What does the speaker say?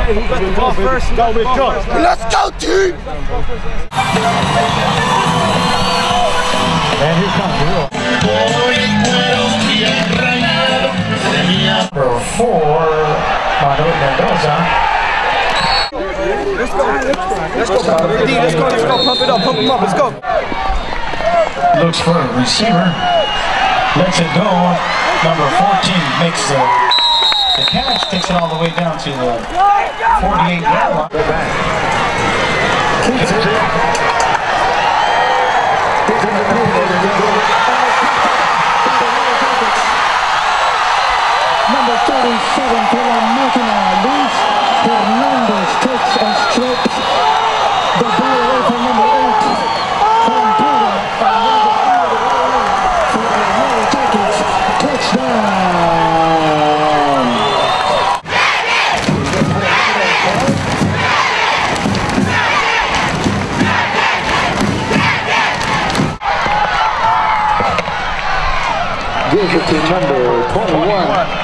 Who got the ball first? Let's go, team! And here comes Rio. Number 4, Manuel Mendoza. Let's go. Let's go. Let's go. Let's go. Pump it up. Pump him up. Let's go. Looks for a receiver. Lets it go. Number 14 makes the catch. Takes it all the way down to the 48-yard line. Number 37 for Maquina. Luis Hernandez takes and strips the ball away from number 8 from Pura. For the Yellow Jackets. Touchdown. Gives it to number 21.